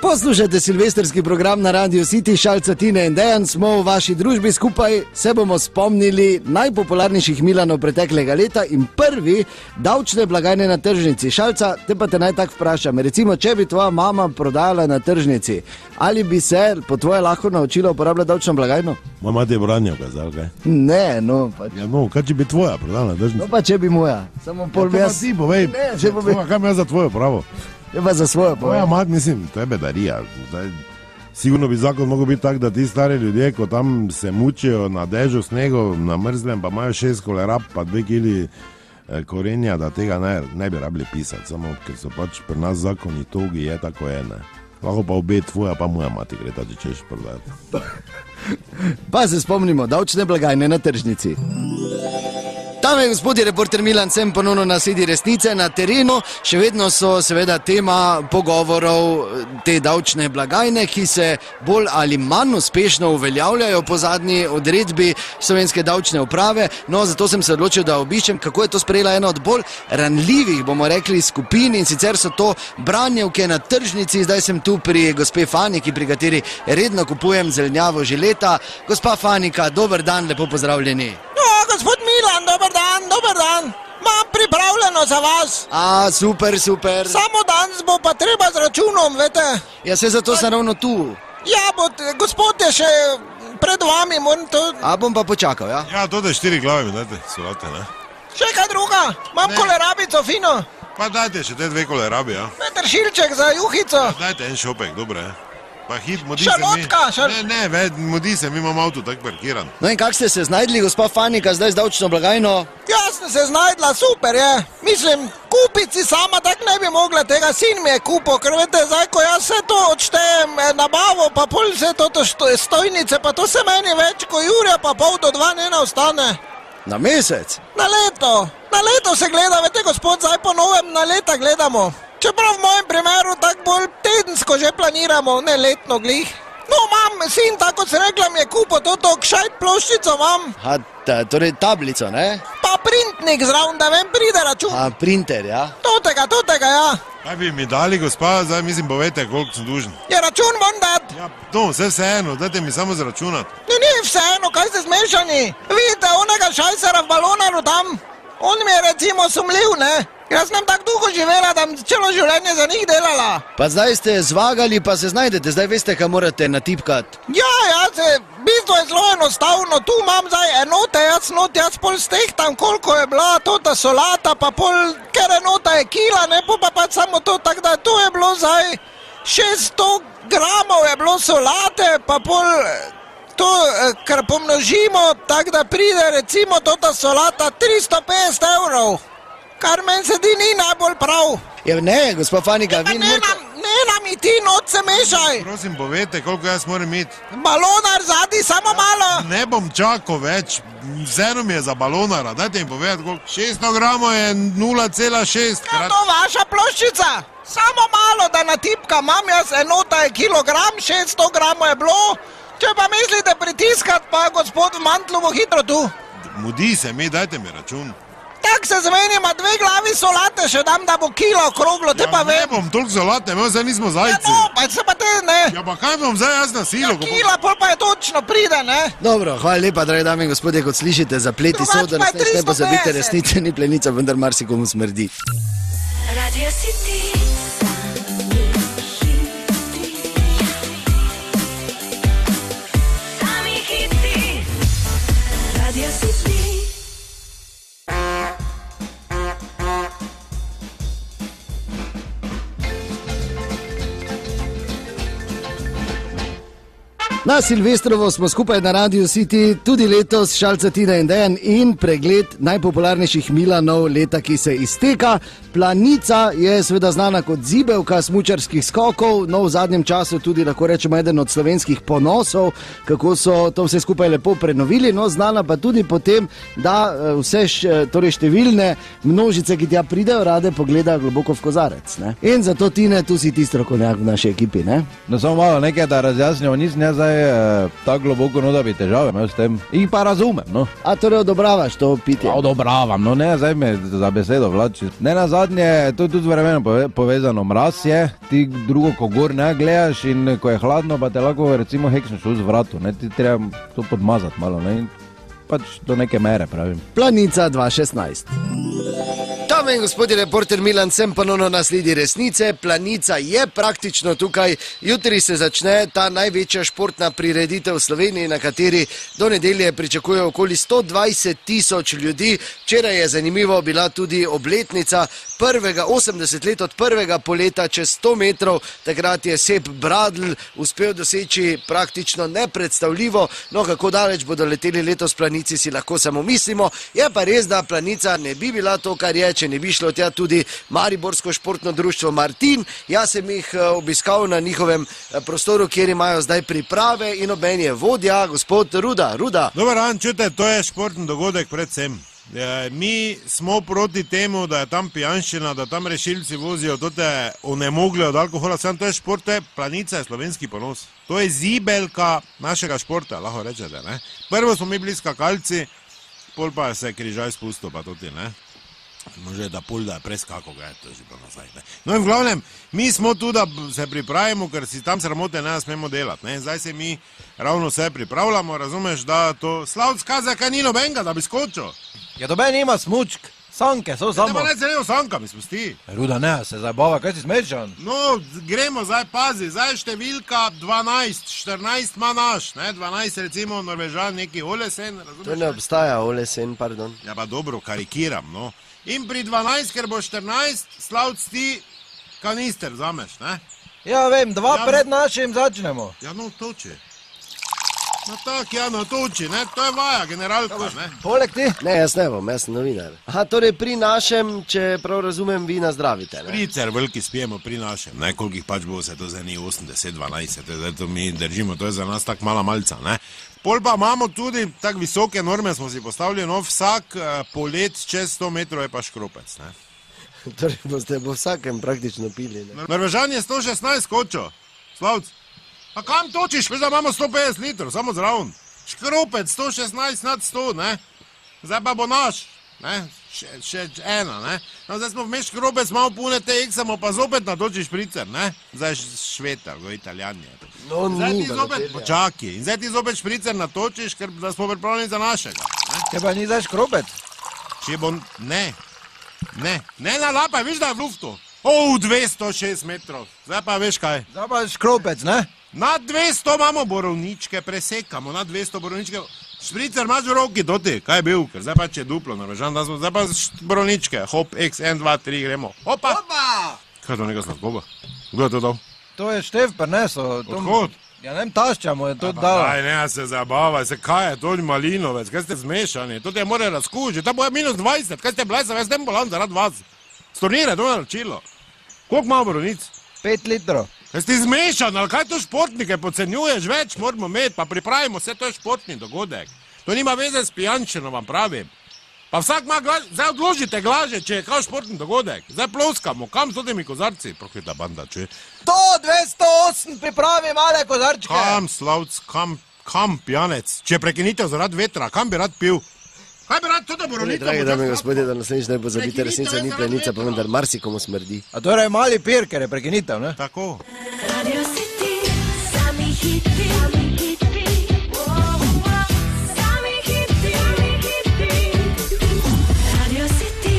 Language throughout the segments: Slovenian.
Poslušajte silvestrski program na Radio City, Šalca, Tine in Dejan, smo v vaši družbi skupaj, se bomo spomnili najpopularnejših Milanov preteklega leta in prvi davčne blagajne na tržnici. Šalca, te pa te naj tak vprašam, recimo, če bi tvoja mama prodajala na tržnici, ali bi se po tvoje lahko naučila uporabljati davčno blagajno? Moja mati je branjo kazal, kaj? Ne, no pač. Ja, no, kaj če bi tvoja prodala na tržnici? No pa če bi moja, samo pol ja, ti povej, kaj mi je za tvojo pravo? Je pa za svojo povej. Moja mat, mislim, to je bedarija. Sigurno bi zakon mogel biti tak, da ti stari ljudje, ko tam se mučijo na dežju, snegu, na mrzlem, pa imajo 6 kolerab, pa 2 kili korenja, da tega ne bi rabili pisati, samo ker so pač pri nas zakoni togi, je tako je, ne. Lahko pa obe tvoja, pa moja mati gre, da če češ prodati. Pa se spomnimo, davčne blagajne na tržnici. Dame in gospodje, reporter Milan sem ponovno na Sedi resnice na terenu. Še vedno so seveda tema pogovorov te davčne blagajne, ki se bolj ali manj uspešno uveljavljajo po zadnji odredbi Slovenske davčne uprave. No, zato sem se odločil, da obiščem, kako je to sprejela ena od bolj ranljivih, bomo rekli, skupin, in sicer so to branjevke na tržnici. Zdaj sem tu pri gospe Faniki, pri kateri redno kupujem zelenjavo že leta. Gospa Fanika, dober dan, lepo pozdravljeni. Gospod Milan, dober dan. Imam pripravljeno za vas. Super. Samo danes bo pa treba z računom, vete. Ja, se zato sem ravno tu. Ja, gospod je še pred vami, moram to... Bom pa počakal, ja? Ja, to da 4 glave mi dajte, solate, ne? Še kaj druga? Imam kolerabico fino. Pa dajte še te 2 kolerabi, ja? Peteršilček za juhico. Dajte en šopek, dobro, ja? Pa hit, mudi Šalotka, se mi... Ne, mudi se, mi imamo avto tak parkiran. No in kak ste se znajdli, gospa Fanika, zdaj z davčno blagajno? Jaz sem se znajdla, super je. Mislim, kupiti si sama tak ne bi mogla, tega sin mi je kupil, ker vete, zdaj, ko jaz vse to odštejem, nabavo, pa pol vse to stojnice, pa to se meni več, ko Jurja pa pol do 2 ne ostane. Na mesec? Na leto se gleda, vete, gospod, zdaj po novem na leta gledamo. Čeprav v mojem primeru tako bolj tedensko že planiramo, ne letno glih. No, imam sin, tako se rekla, mi je kupil to kšajt ploščico, imam. Torej tablico, ne? Pa printnik zraven, da vem, pride račun. Printer, ja? Totega, ja. Kaj bi mi dali, gospa, zdaj mislim, povete, koliko sem dužen. Ja, račun moram dati. Ja, to, vseeno, dajte mi samo zračunati. Ni vseeno, kaj ste zmešani? Vidite, onega šajsera v balonaru tam, on mi je recimo sumljiv, ne? Jaz sem tako dolgo živela, da sem celo življenje za njih delala. Pa zdaj ste zvagali, pa se znajdete, zdaj veste, kaj morate natipkati. Ja, v bistvu je zelo enostavno, tu imam zdaj enote, jaz pol stehtam, koliko je bila tota solata, pa pol, ker enota je kila, ne, pa pač samo to, tako da to je bilo zdaj 600 gramov je bilo solate, pa pol to, kar pomnožimo, tako da pride recimo tota solata 350 evrov. Kar meni se di ni najbolj prav. Ja, ne, gospod Fanika, vi morate... Ne mi ti noč se mešaj. Prosim, povete, koliko jaz moram imeti. Balonar zadnji, samo malo. Ne bom čakal več, vseeno mi je za balonara, dajte mi povedati, koliko. 600 gramov je 0,6. Ja, to vaša ploščica. Samo malo, da natipka, imam jaz enota je kilogram, 600 gramov je bilo. Če pa mislite pritiskat, pa gospod v mantlu bo hitro tu. Mudi se mi, dajte mi račun. Tak se zmenima 2 glavi solate, še dam, da bo kilo okroglo, te pa vem. Ne bom toliko solate, zdaj nismo zajci. Ja, no, pa se pa te ne. Ja, pa kaj bom zdaj jaz na silo? Ja, kila, pol pa je točno pride, ne. Dobro, hvala lepa, dragi dame in gospodje, kot slišite, zapleti so, da ne pozabite, resnice ni plenica, vendar marsikomu smrdi. Radio City. Na Silvestrovo smo skupaj na Radio City, tudi letos Šalca, Tina in Dejan, in pregled najpopularnejših Milanov leta, ki se izteka. Planica je seveda znana kot zibelka smučarskih skokov, no v zadnjem času tudi lahko rečemo eden od slovenskih ponosov, kako so to vse skupaj lepo prenovili, no znana pa tudi potem, da vse številne množice, ki tja pridejo, rade pogledajo globoko v kozarec, ne? In zato, Tine, tu si ti strokovnjak v naši ekipi, ne? No samo malo nekaj, da razjasnimo, nisem jaz zdaj tako globoko, no, da bi težave imel s tem. In pa razumem, no. A torej odobravaš to pitje? Odobravam, no, ne, zdaj me za besedo vlači. Ne nazadnje, to je tudi z vremenom povezano, mraz je, ti drugo, ko gor ne gledaš in ko je hladno, pa te lahko recimo heksneš v vratu, ne, ti treba to podmazati malo, ne, in pač do neke mere, pravim. Planica 2016. Dame in gospodje, reporter Milan Sem ponovno nasledi resnice. Planica je praktično tukaj. Jutri se začne ta največja športna prireditev v Sloveniji, na kateri do nedelje pričakuje okoli 120.000 ljudi. Včeraj je zanimivo bila tudi obletnica 80 let od prvega poleta čez 100 metrov. Takrat je Sepp Bradl uspel doseči praktično nepredstavljivo. No, kako daleč bodo leteli letos planici, si lahko samo mislimo. Je pa res, da planica ne bi bila to, kar je, če ne bi šlo tja tudi Mariborsko športno društvo Martin. Jaz sem jih obiskal na njihovem prostoru, kjer imajo zdaj priprave, in ob meni je vodja, gospod Ruda. Dobar dan, čujte, to je športni dogodek predvsem. Mi smo proti temu, da je tam pijanščina, da tam rešilci vozijo tote onemogle od alkohola. Sam to je šport, to je planica, je slovenski ponos. To je zibelka našega športa, lahko rečete, ne. Prvo smo mi bili skakalci, pol pa se je križaj spustil, pa tudi, ne. Može da pol, da je preskako ga, to je že bilo nazaj, ne. No in v glavnem, mi smo tu, da se pripravimo, ker si tam sramote ne smemo delati, ne. Zdaj se mi ravno vse pripravljamo, razumeš, da to Slavc kaza, kaj ni nobenega, da bi skočil. Ja, doben ima smučk, sanke, so samo. Ne pa ne se ne v sankami spusti. Ruda, ne, se zabava, kaj si smečan? No, gremo zdaj, pazi, zdaj številka 12, 14 ima naš, ne, 12 recimo Norvežan, neki Olesen, razumeš? To ne obstaja, Olesen, pardon. Ja pa dobro, karikiram, no. In pri 12, ker bo 14, Slavc ti kanister vzameš, ne? Ja, vem, dva pred našim začnemo. Ja, no, toči. No tak, ja, no, toči, ne, to je vaja, generalka, ne? Poleg ti? Ne, jaz ne bom, jaz sem novinar. Aha, torej pri našem, če prav razumem, vi nazdravite, ne? Špricer veliki spijemo pri našem, ne, kolikih pač bo se to zdaj ni 80, 12, zdaj to mi držimo, to je za nas tak mala malca, ne? Pol pa imamo tudi tak visoke norme, smo si postavili, no, vsak polet čez 100 metrov je pa škropec, ne? Torej boste po vsakem praktično pili, ne? Norvežan je 116 skočil, Slavc. A kam točiš, veš, da imamo 150 litrov, samo zraven. Škropec 116 nad 100, ne? Zdaj pa bo naš, ne? Še ena, ne? No, zdaj smo vmeš škropec, malo pune TX-amo, pa zopet natočiš špricer, ne? Zdaj švetar, go Italijanje. No, ni zopet počaki. In zdaj ti zopet špricer natočiš, ker da smo pripravljeni za našega. Če pa ni zdaj škropec? Če bo, ne nalapaj, veš, da je v luftu. 206 metrov, zdaj pa veš kaj. Zdaj pa škropec, ne? Na 200 imamo borovničke, presekamo, na 200 borovničke. Špricer imaš v roki, to ti, kaj je bil, ker zdaj pa če je duplo, Norvežan, da smo, zdaj pa borovničke, hop, x, 1, 2, 3, gremo. Hopa! Kaj je to nekaj sladkoba? Kdo je to dal? To je Štef prinesel. Odhod? Ja, ne tašča mu je to dal. Aj, ne, se zabavaj, kaj je to malinovec, kaj ste zmešani, to te more razkužiti, ta bo je minus 20, kaj ste blesa, jaz ne bolan zaradi vas. Stornire, to je naročilo. Koliko ima borovnic? 5 litrov. Kaj ste zmešani, ali kaj to športnike podcenjuješ, več moramo imeti, pa pripravimo, vse to je športni dogodek. To nima veze s pijančino, vam pravim. Pa vsak ima glaže, zdaj odložite glaže, če je kao športni dogodek. Zdaj ploskamo, kam so temi kozarci? Prokleta banda, če. 208 pripravi male kozarčke. Kam, Slavc, kam pijanec? Če prekinitev zaradi vetra, kam bi rad pil? Kaj bi rad tudi borovnico? Dragi dame in gospodje, da naslednjič ne pozabite, resnica ni planica, pa vendar marsikomu smrdi. A torej mali pir, ker je prekinitev, ne? Tako. Radio City, sami hiti, sami hiti, Radio City.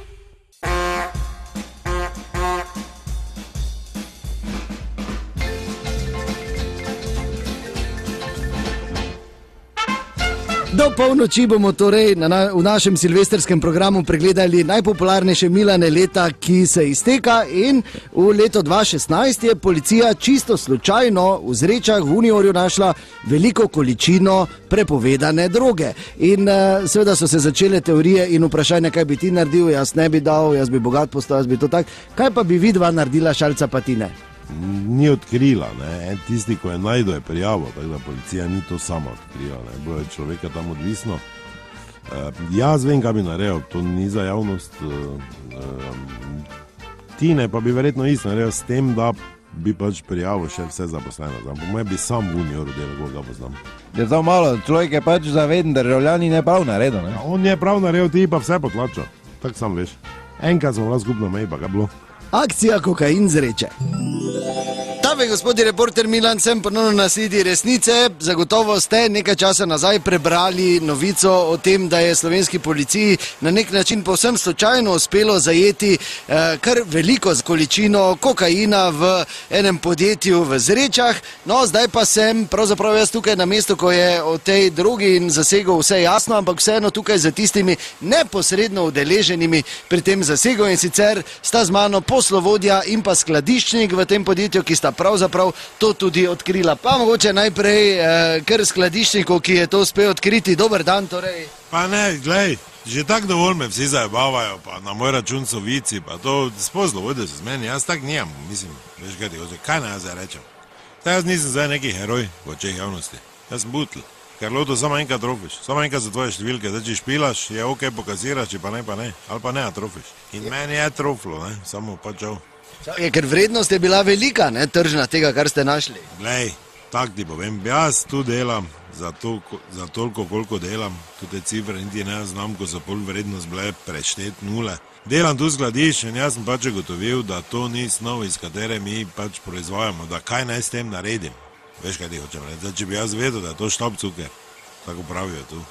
Do polnoči bomo torej v našem silvestrskem programu pregledali najpopularnejše Milane leta, ki se izteka, in v leto 2016 je policija čisto slučajno v Zrečah v Uniorju našla veliko količino prepovedane droge. In seveda so se začele teorije in vprašanja, kaj bi ti naredil, jaz ne bi dal, jaz bi bogat postal, jaz bi to tak. Kaj pa bi vidva naredila, Šalca pa ti ne? Ni odkrila, ne, tisti, ko je najdel, je prijavil, tako da policija ni to sama odkrila, ne, bilo je človeka tam odvisno. Jaz vem, kaj bi naredil, to ni za javnost, Tine pa bi verjetno isto naredil s tem, da bi pač prijavil še vse zaposlene. Po mojem bi sam v Unioru delal, koga ga poznam. Je zelo malo, človek je pač zaveden, državljani ne prav naredil, ne? Ja, on je prav naredil, ti pa vse potlačal. Tak sam veš. Enkrat smo bila skupno mej, pa ga bilo. Akcija kokain zreče. Dame in gospodje, reporter Milan sem ponovno na sledi resnice. Zagotovo ste nekaj časa nazaj prebrali novico o tem, da je slovenski policiji na nek način povsem slučajno uspelo zajeti kar veliko količino kokaina v enem podjetju v Zrečah. No, zdaj pa sem pravzaprav jaz tukaj na mestu, ko je o tej drogi in zasegu vse jasno, ampak vseeno tukaj za tistimi neposredno udeleženimi pri tem zasegu, in sicer sta z mano poslovodja in pa skladiščnik v tem podjetju, ki sta pravzaprav to tudi odkrila. Pa mogoče najprej kar skladiščniku, ki je to uspel odkriti. Dober dan torej. Pa ne, glej, že tako dovolj me vsi zajebavajo, pa na moj račun so vici, pa to spozlo vode se z meni, jaz tak nijam, mislim, veš kaj ti hoče, kaj naj zdaj rečem. Jaz nisem zdaj neki heroj v očeh javnosti, jaz sem butl, ker loto samo enkrat trofiš, samo enkrat za tvoje številke, zdaj če špilaš, je ok, pokaziraš, če pa ne, ali pa ne trofiš. In meni je troflo, ne, samo pa čau. Ker vrednost je bila velika, ne, tržna tega, kar ste našli. Glej, tak ti povem, jaz tu delam za toliko, koliko delam, tudi te cifre niti ne znam, ko so pol vrednost bile preštet nule. Delam tu skladišč in jaz sem pač ugotovil, da to ni snov, iz katere mi pač proizvajamo, da kaj naj s tem naredim. Veš, kaj ti hočem reči, da če bi jaz vedel, da je to štab cuker, tako pravijo tu.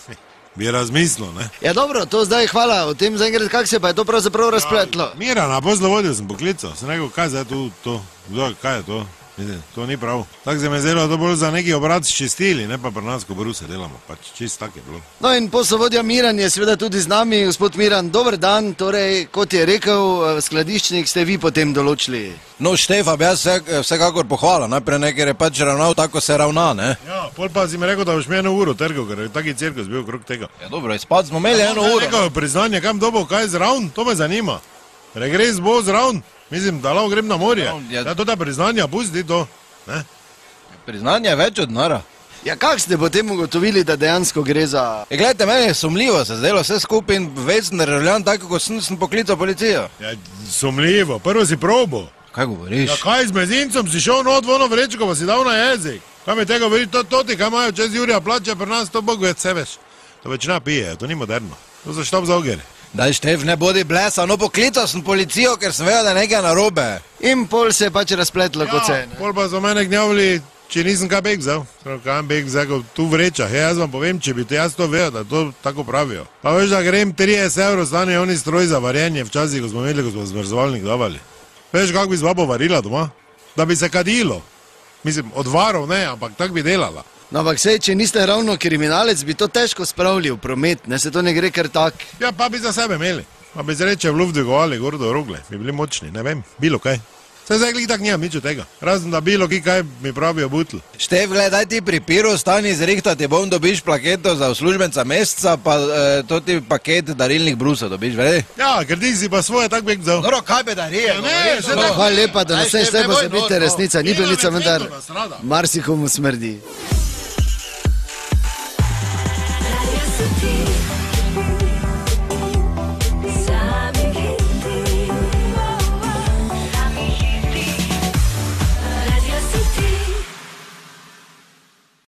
Bi razmislil, ne? Ja dobro, to zdaj hvala, o tem zaenkrat, kak se pa je to pravzaprav razpletlo. Ja, Mira, na poslovodju sem poklical, sem rekel, kaj zdaj tu, to, kaj je to? Mislim, to ni prav. Tako se mi je zdelo, da bolj za neki obrat čistili, ne pa pri nas, ko Bruse delamo, pač čist tak je bilo. No in poslovodja Miran je seveda tudi z nami. Gospod Miran, dober dan, torej, kot je rekel skladiščnik, ste vi potem določili. No, Štefan, jaz vsekakor pohvala, najprej nekaj je pač ravnal, tako se ravna, ne? Ja, pol pa si mi rekel, da boš mi 1 uro trgal, ker je taki cirkus bil okrog tega. Ja, dobro, izpad smo imeli 1 uro. Nekaj priznanje, kam dobo, kaj je zraven, to me zanima. Regres bo zraven, mislim, da lahko grem na morje. Ja, to da priznanja, pusti to, ne? Priznanje je več od nara. Ja, kak ste potem ugotovili, da dejansko gre za... Gledajte, meni je sumljivo se zdelo vse skupaj in vecen državljan, tako kot sem poklical policijo. Ja, sumljivo, prvo si probo. Kaj govoriš? Ja, kaj z mezincem si šel not v ono vrečko, pa si dal na jezik. Kaj mi tega govori, to ti, kaj imajo čez Jurija plače, pri nas to Bog več se veš. To večina pije, to ni moderno. To so štab za ogere. Daj, Štef, ne bodi blesa, no poklical sem policijo, ker sem vedel, da je nekaj narobe. In pol se je pač razpletlo, kot se je. Ja, pol pa so mene gnjavili, če nisem kaj beg vzel. Kaj beg vzel, tu vrečah. Jaz vam povem, če bi te jaz to vedel, da to tako pravijo. Pa veš, da grem 30 € stane oni stroj za varjenje, včasih, ko smo imeli, ko smo zmrzovalnik davali. Veš, kako bi z babo varila doma? Da bi se kadilo. Mislim, odvarov ne, ampak tak bi delala. No, ampak sej, če niste ravno kriminalec, bi to težko spravili v promet, ne, se to ne gre kar tak. Ja, pa bi za sebe imeli. Pa bi se reče v luft dvigovali, gor do rogle, bi bili močni, ne vem, bilo kaj. Se zdaj glik tak nijam nič od tega, razen da bilo ki kaj mi pravijo butl. Štef, gledaj ti pri piru stani zrihtati, bom dobiš plaketo za uslužbenca meseca, pa to ti paket darilnih brusov dobiš, vedi? Ja, ker ti si pa svoje tak beg vzel. Dobro, kaj bedarije? Hvala lepa, da nas ne štebo zabite resnica, ni bilo nič, vendar marsikomu smrdi.